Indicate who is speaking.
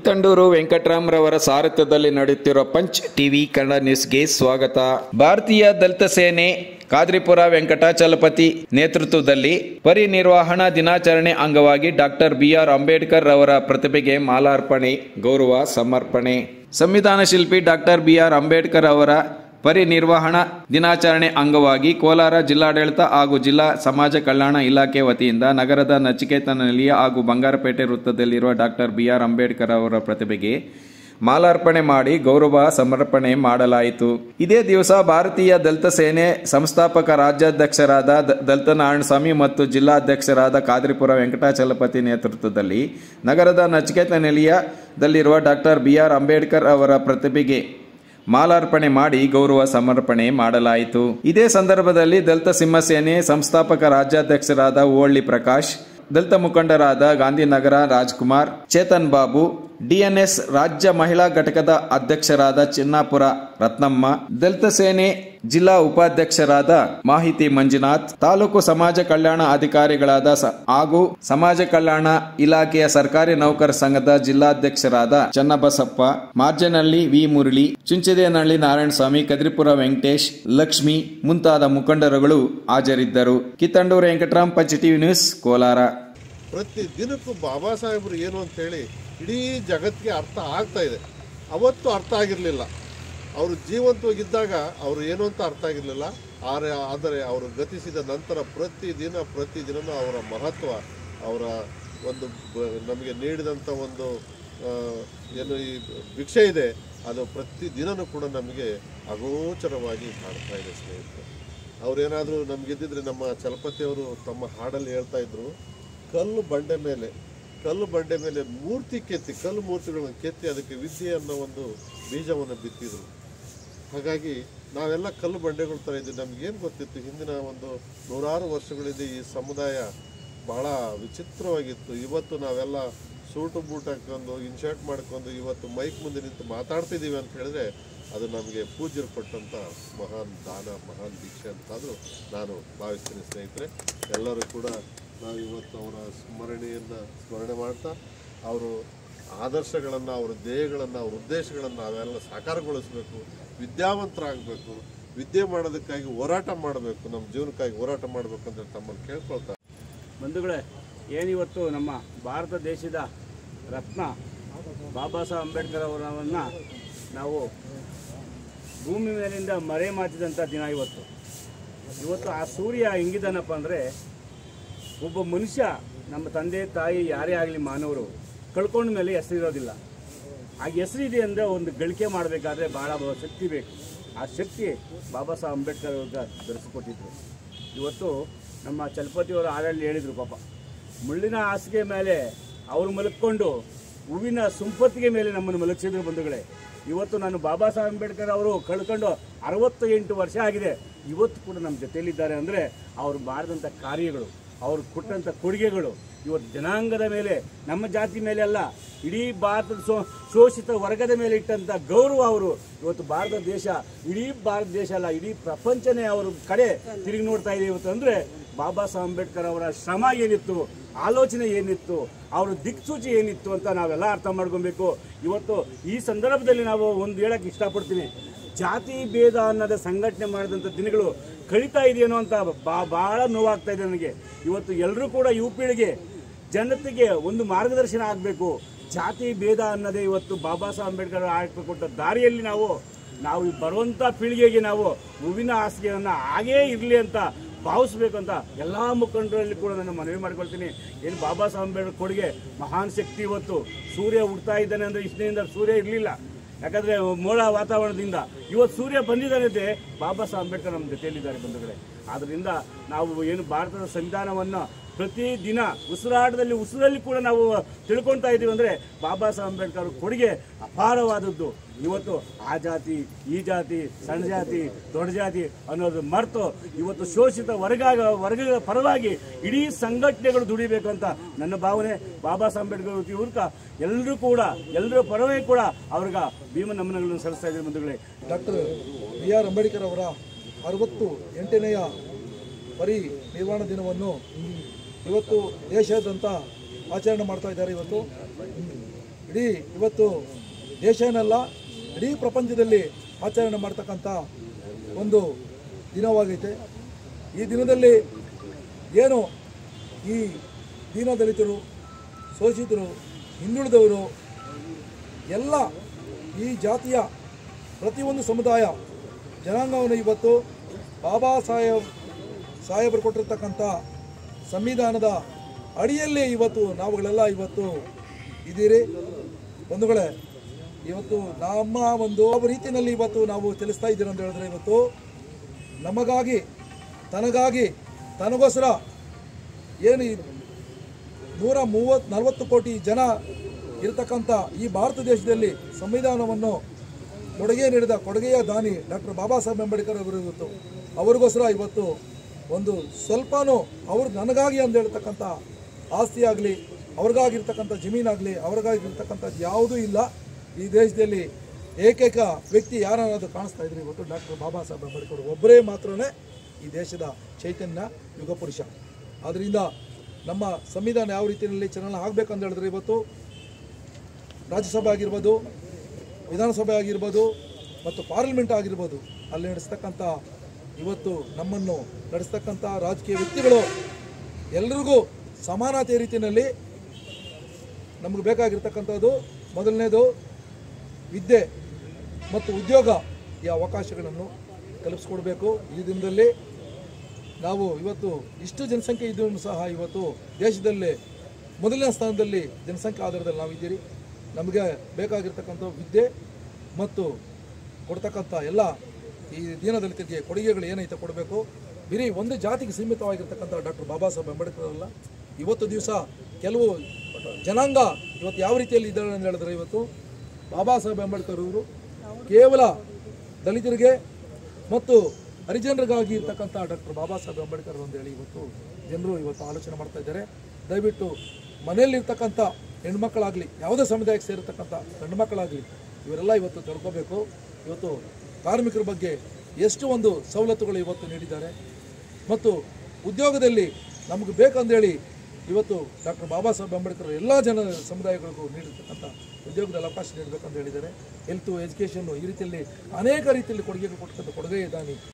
Speaker 1: ಕಿತ್ತಂಡೂರು ವೆಂಕಟರಾಮರವರ ಸಾರಥ್ಯದಲ್ಲಿ ನಡೆಯುತ್ತಿರುವ punch TV Kannada ನ್ಯೂಸ್ಗೆ ಸ್ವಾಗತ. ಭಾರತೀಯ ದಲಿತ ಸೇನೆ ಕಾದ್ರಿಪುರ ವೆಂಕಟಾಚಲಪತಿ ನೇತೃತ್ವದಲ್ಲಿ ಪರಿನಿರ್ವಹಣಾ ದಿನಾಚರಣೆ ಅಂಗವಾಗಿ ಡಾಕ್ಟರ್ BR ಅಂಬೇಡ್ಕರ್ ಅವರ ಪ್ರತಿಭೆಗೆ ಮಾಲಾರ್ಪಣೆ, ಗೌರವ ಸಮರ್ಪಣೆ. ಸಂವಿಧಾನ ಶಿಲ್ಪಿ ಡಾಕ್ಟರ್ BR ಅಂಬೇಡ್ಕರ್ ಅವರ ಪರಿನಿರ್ವಹಣಾ ದಿನಾಚರಣೆ ಅಂಗವಾಗಿ ಕೋಲಾರ ಜಿಲ್ಲಾಡಳಿತ ಹಾಗೂ ಜಿಲ್ಲಾ ಸಮಾಜ ಕಲ್ಯಾಣ ಇಲಾಖೆ ವತಿಯಿಂದ ನಗರದ ನಚಿಕೇತನ ನಿಲಯ ಹಾಗೂ ಬಂಗಾರಪೇಟೆ ವೃತ್ತದಲ್ಲಿರುವ ಡಾಕ್ಟರ್ BR ಅಂಬೇಡ್ಕರ್ ಅವರ ಪ್ರತಿಭೆಗೆ ಮಾಲಾರ್ಪಣೆ ಮಾಡಿ ಗೌರವ ಸಮರ್ಪಣೆ ಮಾಡಲಾಯಿತು. ಇದೇ ದಿವಸ ಭಾರತೀಯ ದಲಿತ ಸೇನೆ ಸಂಸ್ಥಾಪಕ ರಾಜ್ಯಾಧ್ಯಕ್ಷರಾದ ದಲಿತ ನಾರಾಯಣಸ್ವಾಮಿ ಮತ್ತು ಜಿಲ್ಲಾಧ್ಯಕ್ಷರಾದ ಕಾದ್ರಿಪುರ ವೆಂಕಟಾಚಲಪತಿ ನೇತೃತ್ವದಲ್ಲಿ ನಗರದ ನಚಿಕೇತನ ನಿಲಯದಲ್ಲಿರುವ ಡಾಕ್ಟರ್ BR ಅಂಬೇಡ್ಕರ್ ಅವರ ಪ್ರತಿಭೆಗೆ ಮಾಲಾರ್ಪಣೆ ಮಾಡಿ ಗೌರವ ಸಮರ್ಪಣೆ ಮಾಡಲಾಯಿತು. ಇದೇ ಸಂದರ್ಭದಲ್ಲಿ ದಲಿತ ಸಿಂಹ ಸೇನೆ ಸಂಸ್ಥಾಪಕ ರಾಜ್ಯಾಧ್ಯಕ್ಷರಾದ ಓಳ್ಳಿ ಪ್ರಕಾಶ್, ದಲಿತ ಮುಖಂಡರಾದ ಗಾಂಧಿನಗರ ರಾಜ್ಕುಮಾರ್, ಚೇತನ್ ಬಾಬು, DNS ರಾಜ್ಯ ಮಹಿಳಾ ಘಟಕದ ಅಧ್ಯಕ್ಷರಾದ ಚಿನ್ನಾಪುರ ರತ್ನಮ್ಮ, ದಲಿತ ಸೇನೆ ಜಿಲ್ಲಾ ಉಪಾಧ್ಯಕ್ಷರಾದ ಮಾಹಿತಿ ಮಂಜುನಾಥ್, ತಾಲೂಕು ಸಮಾಜ ಕಲ್ಯಾಣ ಅಧಿಕಾರಿಗಳಾದ ಹಾಗೂ ಸಮಾಜ ಕಲ್ಯಾಣ ಇಲಾಖೆಯ ಸರ್ಕಾರಿ ನೌಕರ ಸಂಘದ ಜಿಲ್ಲಾಧ್ಯಕ್ಷರಾದ ಚನ್ನಬಸಪ್ಪ, ಮಾರ್ಜನಹಳ್ಳಿ ವಿ ಮುರಳಿ, ಚುಂಚದೇನಹಳ್ಳಿ ನಾರಾಯಣಸ್ವಾಮಿ, ಕದ್ರಿಪುರ ವೆಂಕಟೇಶ್, ಲಕ್ಷ್ಮಿ ಮುಂತಾದ ಮುಖಂಡರುಗಳು ಹಾಜರಿದ್ದರು. Kittandur Venkataram, punch TV news, Kolar.
Speaker 2: ಪ್ರತಿ ದಿನಕ್ಕೂ ಬಾಬಾ ಸಾಹೇಬರು ಏನು ಅಂತೇಳಿ ಇಡೀ ಜಗತ್ತಿಗೆ ಅರ್ಥ ಆಗ್ತಾ ಇದೆ. ಅವತ್ತು ಅರ್ಥ ಆಗಿರಲಿಲ್ಲ. ಅವರು ಜೀವಂತವಾಗಿದ್ದಾಗ ಅವರು ಏನು ಅಂತ ಅರ್ಥ ಆಗಿರಲಿಲ್ಲ. ಆದರೆ ಅವರು ಗತಿಸಿದ ನಂತರ ಪ್ರತಿದಿನವೂ ಅವರ ಮಹತ್ವ, ಅವರ ಒಂದು ನಮಗೆ ನೀಡಿದಂಥ ಒಂದು ಏನು ಈ ಭಿಕ್ಷೆ ಇದೆ, ಅದು ಪ್ರತಿದಿನವೂ ಕೂಡ ನಮಗೆ ಅಗೋಚರವಾಗಿ ಕಾಣ್ತಾ ಇದೆ ಸ್ನೇಹಿತರೆ. ಅವರೇನಾದರೂ ನಮಗಿದ್ದಿದ್ರೆ ನಮ್ಮ ಚಲಪತಿಯವರು ತಮ್ಮ ಹಾಡಲ್ಲಿ ಹೇಳ್ತಾ ಇದ್ರು, ಕಲ್ಲು ಬಂಡೆ ಮೇಲೆ ಕಲ್ಲು ಮೂರ್ತಿಗಳನ್ನು ಕೆತ್ತಿ ಅದಕ್ಕೆ ವಿದ್ಯೆ ಅನ್ನೋ ಒಂದು ಬೀಜವನ್ನು ಬಿತ್ತಿದ್ರು. ಹಾಗಾಗಿ ನಾವೆಲ್ಲ ಕಲ್ಲು ಬಂಡೆಗಳ ಥರ ಇದ್ದೀವಿ. ನಮಗೇನು ಗೊತ್ತಿತ್ತು, ಹಿಂದಿನ ಒಂದು 100 ವರ್ಷಗಳಿಂದ ಈ ಸಮುದಾಯ ಬಹಳ ವಿಚಿತ್ರವಾಗಿತ್ತು. ಇವತ್ತು ನಾವೆಲ್ಲ ಸೂಟು ಬೂಟ್ ಹಾಕೊಂಡು ಇನ್ಶರ್ಟ್ ಮಾಡ್ಕೊಂಡು ಇವತ್ತು ಮೈಕ್ ಮುಂದೆ ನಿಂತು ಮಾತಾಡ್ತಿದ್ದೀವಿ ಅಂತ ಹೇಳಿದ್ರೆ ಅದು ನಮಗೆ ಪೂಜ್ಯರು ಕೊಟ್ಟಂಥ ಮಹಾನ್ ದಾನ, ಮಹಾನ್ ದೀಕ್ಷೆ ಅಂತಾದರೂ ನಾನು ಭಾವಿಸ್ತೀನಿ ಸ್ನೇಹಿತರೆ. ಎಲ್ಲರೂ ಕೂಡ ನಾವು ಇವತ್ತು ಅವರ ಸ್ಮರಣೆ ಮಾಡ್ತಾ ಅವರು ಆದರ್ಶಗಳನ್ನು, ಅವರ ಧ್ಯೇಯಗಳನ್ನು, ಅವರ ಉದ್ದೇಶಗಳನ್ನು ನಾವೆಲ್ಲ ಸಾಕಾರಗೊಳಿಸಬೇಕು, ವಿದ್ಯಾವಂತರಾಗಬೇಕು, ವಿದ್ಯೆ ಮಾಡೋದಕ್ಕಾಗಿ ಹೋರಾಟ ಮಾಡಬೇಕು, ನಮ್ಮ ಜೀವನಕ್ಕಾಗಿ ಹೋರಾಟ ಮಾಡಬೇಕು ಅಂತ ತಮ್ಮನ್ನು ಕೇಳ್ಕೊಳ್ತಾರೆ.
Speaker 3: ಬಂಧುಗಳೇ, ಏನಿವತ್ತು ನಮ್ಮ ಭಾರತ ದೇಶದ ರತ್ನ ಬಾಬಾ ಸಾಹೇಬ್ ಅಂಬೇಡ್ಕರ್ ಅವರನ್ನು ನಾವು ಭೂಮಿ ಮೇಲಿಂದ ಮರೆ ಮಾಚಿದಂಥ ದಿನ ಇವತ್ತು ಆ ಸೂರ್ಯ ಹೆಂಗಿದ್ದಾನಪ್ಪ ಅಂದರೆ, ಒಬ್ಬ ಮನುಷ್ಯ, ನಮ್ಮ ತಂದೆ ತಾಯಿ ಯಾರೇ ಆಗಲಿ ಮಾನವರು ಕಳ್ಕೊಂಡ ಮೇಲೆ ಹೆಸರಿರೋದಿಲ್ಲ. ಆ ಹೆಸರಿದೆ ಅಂದರೆ ಒಂದು ಗಳಿಕೆ ಮಾಡಬೇಕಾದ್ರೆ ಭಾಳ ಶಕ್ತಿ ಬೇಕು. ಆ ಶಕ್ತಿ ಬಾಬಾ ಸಾಹೇಬ್ ಅಂಬೇಡ್ಕರ್ ಅವ್ರಿಗೆ ದೊರಕಿಸಿಕೊಟ್ಟಿದ್ರು. ಇವತ್ತು ನಮ್ಮ ಚಲಪತಿಯವರು ಹಾಡಲ್ಲಿ ಹೇಳಿದರು, ಪಾಪ ಮುಳ್ಳಿನ ಹಾಸಿಗೆ ಮೇಲೆ ಅವರು ಮಲಕ್ಕೊಂಡು ಹೂವಿನ ಸುಂಪತ್ತಿಗೆ ಮೇಲೆ ನಮ್ಮನ್ನು ಮಲಗಿಸಿದ್ರು. ಬಂಧುಗಳೇ, ಇವತ್ತು ನಾನು ಬಾಬಾ ಸಾಹೇಬ್ ಅಂಬೇಡ್ಕರ್ ಅವರು ಕಳ್ಕೊಂಡು 68 ವರ್ಷ ಆಗಿದೆ. ಇವತ್ತು ಕೂಡ ನಮ್ಮ ಜೊತೆಯಲ್ಲಿದ್ದಾರೆ ಅಂದರೆ ಅವರು ಮಾಡಿದಂಥ ಕಾರ್ಯಗಳು, ಅವರು ಕೊಟ್ಟಂಥ ಕೊಡುಗೆಗಳು ಇವತ್ತು ಜನಾಂಗದ ಮೇಲೆ, ನಮ್ಮ ಜಾತಿ ಮೇಲೆ ಅಲ್ಲ, ಇಡೀ ಭಾರತದ ಶೋಷಿತ ವರ್ಗದ ಮೇಲೆ ಇಟ್ಟಂಥ ಗೌರವ ಅವರು ಇವತ್ತು ಇಡೀ ಭಾರತ ದೇಶ ಅಲ್ಲ, ಇಡೀ ಪ್ರಪಂಚನೇ ಅವ್ರ ಕಡೆ ತಿರುಗಿ ನೋಡ್ತಾ ಇದೆ ಇವತ್ತು. ಅಂದರೆ ಬಾಬಾ ಸಾಹೇಬ್ ಅಂಬೇಡ್ಕರ್ ಅವರ ಶ್ರಮ ಏನಿತ್ತು, ಆಲೋಚನೆ ಏನಿತ್ತು, ಅವರ ದಿಕ್ಸೂಚಿ ಏನಿತ್ತು ಅಂತ ನಾವೆಲ್ಲ ಅರ್ಥ ಮಾಡ್ಕೊಬೇಕು. ಇವತ್ತು ಈ ಸಂದರ್ಭದಲ್ಲಿ ನಾವು ಒಂದು ಹೇಳಕ್ಕೆ ಇಷ್ಟಪಡ್ತೀನಿ, ಜಾತಿ ಭೇದ ಅನ್ನೋದ ಸಂಘಟನೆ ಮಾಡಿದಂಥ ದಿನಗಳು ಕಳೀತಾ ಇದೆಯೇನೋ ಅಂತ ಭಾಳ ನೋವಾಗ್ತಾ ಇದೆ ನನಗೆ. ಇವತ್ತು ಎಲ್ಲರೂ ಕೂಡ ಯುವ ಪೀಳಿಗೆ ಜನತೆಗೆ ಒಂದು ಮಾರ್ಗದರ್ಶನ ಆಗಬೇಕು. ಜಾತಿ ಭೇದ ಅನ್ನೋದೇ ಇವತ್ತು ಬಾಬಾ ಸಾಹೇಬ್ ಅಂಬೇಡ್ಕರ್ ಹಾಕಿಕೊಟ್ಟ ದಾರಿಯಲ್ಲಿ ನಾವು ಬರುವಂಥ ಪೀಳಿಗೆಗೆ ನಾವು ಹೂವಿನ ಹಾಸಿಗೆಯನ್ನು ಹಾಗೇ ಇರಲಿ ಅಂತ ಭಾವಿಸ್ಬೇಕಂತ ಎಲ್ಲ ಮುಖಂಡರಲ್ಲಿ ಕೂಡ ನಾನು ಮನವಿ ಮಾಡ್ಕೊಳ್ತೀನಿ. ಏನು ಬಾಬಾ ಸಾಹೇಬ್ ಅಂಬೇಡ್ಕರ್ ಕೊಡುಗೆ ಮಹಾನ್ ಶಕ್ತಿ. ಇವತ್ತು ಸೂರ್ಯ ಹುಡ್ತಾ ಇದ್ದಾನೆ ಅಂದರೆ ಇಷ್ಟದಿಂದ ಸೂರ್ಯ ಇರಲಿಲ್ಲ, ಯಾಕಂದರೆ ಮೋಡ ವಾತಾವರಣದಿಂದ ಇವತ್ತು ಸೂರ್ಯ ಬಂದಿದ್ದಾನೆ. ಬಾಬಾ ಸಾಹೇಬ್ ಅಂಬೇಡ್ಕರ್ ನಮ್ಮ ಜೊತೆಯಲ್ಲಿದ್ದಾರೆ ಬಂಧುಗಳೇ. ಆದ್ದರಿಂದ ನಾವು ಏನು ಭಾರತದ ಸಂವಿಧಾನವನ್ನು ಪ್ರತಿದಿನ ಉಸಿರಲ್ಲಿ ಕೂಡ ನಾವು ತಿಳ್ಕೊಳ್ತಾ ಇದ್ದೀವಿ ಅಂದರೆ ಬಾಬಾ ಸಾಹೇಬ್ ಅಂಬೇಡ್ಕರ್ ಕೊಡುಗೆ ಅಪಾರವಾದದ್ದು. ಇವತ್ತು ಆ ಜಾತಿ, ಈ ಜಾತಿ, ಸಣ್ಣ ಜಾತಿ, ದೊಡ್ಡ ಜಾತಿ ಅನ್ನೋದು ಮರೆತು ಇವತ್ತು ಶೋಷಿತ ವರ್ಗಗಳ ಪರವಾಗಿ ಇಡೀ ಸಂಘಟನೆಗಳು ದುಡಿಬೇಕು ಅಂತ ನನ್ನ ಭಾವನೆ. ಬಾಬಾ ಸಾಹೇಬ್ ಅಂಬೇಡ್ಕರ್ ಇವ್ರ ಎಲ್ಲರ ಪರವಾಗಿ ಕೂಡ ಅವ್ರಿಗೆ ಭೀಮ ನಮನಗಳನ್ನು ಸಲ್ಲಿಸ್ತಾ ಇದ್ದೀವಿ ಬಂಧುಗಳೇ.
Speaker 4: ಡಾಕ್ಟರ್ BR ಅಂಬೇಡ್ಕರ್ ಅವರ 68ನೇ ಪರಿನಿರ್ವಾಣ ದಿನವನ್ನು ಇವತ್ತು ದೇಶಾದ್ಯಂತ ಆಚರಣೆ ಮಾಡ್ತಾ ಇದ್ದಾರೆ. ಇವತ್ತು ಇಡೀ ಇವತ್ತು ದೇಶನಲ್ಲ ಇಡೀ ಪ್ರಪಂಚದಲ್ಲಿ ಆಚರಣೆ ಮಾಡ್ತಕ್ಕಂಥ ಒಂದು ದಿನವಾಗೈತೆ. ಈ ದಿನದಲ್ಲಿ ಏನು ಈ ದೀನದಲಿತರು, ಶೋಷಿತರು, ಹಿಂದುಳಿದವರು ಎಲ್ಲ ಈ ಜಾತಿಯ ಪ್ರತಿಯೊಂದು ಸಮುದಾಯ ಜನಾಂಗವನ್ನು ಇವತ್ತು ಬಾಬಾ ಸಾಹೇಬರು ಕೊಟ್ಟಿರ್ತಕ್ಕಂಥ ಸಂವಿಧಾನದ ಅಡಿಯಲ್ಲೇ ಇವತ್ತು ನಾವುಗಳೆಲ್ಲ ಇವತ್ತು ಇದ್ದೀರಿ. ಬಂಧುಗಳೇ, ಇವತ್ತು ನಮ್ಮ ಒಂದು ರೀತಿಯಲ್ಲಿ ಇವತ್ತು ನಾವು ಚಲಿಸ್ತಾ ಇದ್ದೀರಿ ಅಂತ ಹೇಳಿದ್ರೆ, ಇವತ್ತು ನಮಗಾಗಿ ತನಗೋಸ್ಕರ ಏನು 140 ಕೋಟಿ ಜನ ಇರತಕ್ಕಂಥ ಈ ಭಾರತ ದೇಶದಲ್ಲಿ ಸಂವಿಧಾನವನ್ನು ಕೊಡುಗೆ ನೀಡಿದ ಕೊಡುಗೆಯ ದಾನಿ ಡಾಕ್ಟರ್ ಬಾಬಾ ಸಾಹೇಬ್ ಅಂಬೇಡ್ಕರ್ ಅವರು ಇವತ್ತು ಅವ್ರಿಗೋಸ್ಕರ ಇವತ್ತು ಒಂದು ಸ್ವಲ್ಪನೂ ಅವರು ನನಗಾಗಿ ಅಂತ ಹೇಳ್ತಕ್ಕಂಥ ಆಸ್ತಿ ಆಗಲಿ, ಅವ್ರಿಗಾಗಿರ್ತಕ್ಕಂಥ ಜಮೀನಾಗಲಿ, ಅವ್ರಿಗಾಗಿರ್ತಕ್ಕಂಥದ್ದು ಯಾವುದೂ ಇಲ್ಲ. ಈ ದೇಶದಲ್ಲಿ ಏಕೈಕ ವ್ಯಕ್ತಿ ಯಾರನ್ನೋದು ಕಾಣಿಸ್ತಾ ಇದ್ರು ಇವತ್ತು ಡಾಕ್ಟರ್ ಬಾಬಾ ಸಾಹೇಬ್ ಅಂಬೇಡ್ಕರ್ ಒಬ್ಬರೇ ಮಾತ್ರನೇ ಈ ದೇಶದ ಚೈತನ್ಯ ಯುಗ ಪುರುಷ. ಆದ್ದರಿಂದ ನಮ್ಮ ಸಂವಿಧಾನ ಯಾವ ರೀತಿಯಲ್ಲಿ ಚಲನ ಆಗಬೇಕಂತ ಹೇಳಿದ್ರೆ, ಇವತ್ತು ರಾಜ್ಯಸಭೆ ಆಗಿರ್ಬೋದು, ವಿಧಾನಸಭೆ ಆಗಿರ್ಬೋದು ಮತ್ತು ಪಾರ್ಲಿಮೆಂಟ್ ಆಗಿರ್ಬೋದು, ಅಲ್ಲಿ ನಡೆಸ್ತಕ್ಕಂಥ ಇವತ್ತು ನಮ್ಮನ್ನು ನಡೆಸ್ತಕ್ಕಂಥ ರಾಜಕೀಯ ವ್ಯಕ್ತಿಗಳು ಎಲ್ರಿಗೂ ಸಮಾನತೆ ರೀತಿಯಲ್ಲಿ ನಮಗೆ ಬೇಕಾಗಿರ್ತಕ್ಕಂಥದ್ದು ಮೊದಲನೇದು ವಿದ್ಯೆ ಮತ್ತು ಉದ್ಯೋಗ ಈ ಅವಕಾಶಗಳನ್ನು ಕಲ್ಪಿಸ್ಕೊಡ್ಬೇಕು. ಈ ದಿನದಲ್ಲಿ ನಾವು ಇವತ್ತು ಇಷ್ಟು ಜನಸಂಖ್ಯೆ ಇದ್ರೂ ಸಹ ಇವತ್ತು ದೇಶದಲ್ಲಿ ಮೊದಲನೇ ಸ್ಥಾನದಲ್ಲಿ ಜನಸಂಖ್ಯೆ ಆಧಾರದಲ್ಲಿ ನಾವಿದ್ದೀರಿ. ನಮಗೆ ಬೇಕಾಗಿರ್ತಕ್ಕಂಥ ವಿದ್ಯೆ ಮತ್ತು ಕೊಡ್ತಕ್ಕಂಥ ಎಲ್ಲ ಈ ದೀನದಲಿತರಿಗೆ ಕೊಡುಗೆಗಳು ಏನೈತೆ ಕೊಡಬೇಕು. ಬರೀ ಒಂದು ಜಾತಿಗೆ ಸೀಮಿತವಾಗಿರ್ತಕ್ಕಂಥ ಡಾಕ್ಟರ್ ಬಾಬಾ ಸಾಹೇಬ್ ಅಂಬೇಡ್ಕರ್ ಅಲ್ಲ, ಇವತ್ತು ದಿವಸ ಕೆಲವು ಜನಾಂಗ ಇವತ್ತು ಯಾವ ರೀತಿಯಲ್ಲಿ ಇದ್ದಾರೆ ಅಂತ ಹೇಳಿದ್ರೆ, ಇವತ್ತು ಬಾಬಾ ಸಾಹೇಬ್ ಅಂಬೇಡ್ಕರ್ ಅವರು ಕೇವಲ ದಲಿತರಿಗೆ ಮತ್ತು ಹರಿಜನರಿಗಾಗಿ ಇರ್ತಕ್ಕಂಥ ಡಾಕ್ಟರ್ ಬಾಬಾ ಸಾಹೇಬ್ ಅಂಬೇಡ್ಕರ್ ಅಂತೇಳಿ ಇವತ್ತು ಜನರು ಇವತ್ತು ಆಲೋಚನೆ ಮಾಡ್ತಾ ಇದ್ದಾರೆ. ದಯವಿಟ್ಟು ಮನೆಯಲ್ಲಿರ್ತಕ್ಕಂಥ ಹೆಣ್ಮಕ್ಕಳಾಗಲಿ, ಯಾವುದೇ ಸಮುದಾಯಕ್ಕೆ ಸೇರಿರ್ತಕ್ಕಂಥ ಗಂಡು ಮಕ್ಕಳಾಗಲಿ, ಇವರೆಲ್ಲ ಇವತ್ತು ತಿಳ್ಕೋಬೇಕು. ಇವತ್ತು ಕಾರ್ಮಿಕರ ಬಗ್ಗೆ ಎಷ್ಟು ಒಂದು ಸವಲತ್ತುಗಳು ಇವತ್ತು ನೀಡಿದ್ದಾರೆ ಮತ್ತು ಉದ್ಯೋಗದಲ್ಲಿ ನಮಗೆ ಬೇಕಂದೇಳಿ ಇವತ್ತು ಡಾಕ್ಟರ್ ಬಾಬಾ ಸಾಹೇಬ್ ಅಂಬೇಡ್ಕರ್ ಎಲ್ಲ ಜನ ಸಮುದಾಯಗಳಿಗೂ ನೀಡಿರ್ತಕ್ಕಂಥ ಉದ್ಯೋಗದಲ್ಲಿ ಅವಕಾಶ ನೀಡಬೇಕಂತ ಹೇಳಿದ್ದಾರೆ. ಹೆಲ್ತು, ಎಜುಕೇಷನ್ನು ಈ ರೀತಿಯಲ್ಲಿ ಅನೇಕ ರೀತಿಯಲ್ಲಿ ಕೊಡುಗೆಗಳು ಕೊಡ್ತಕ್ಕಂಥ ಕೊಡುಗೆ ಇದ್ದಾನೆ.